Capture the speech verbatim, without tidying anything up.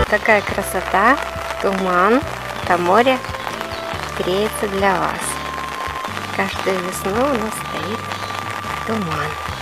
такая красота, туман, там море греется для вас. Каждую весну у нас стоит туман.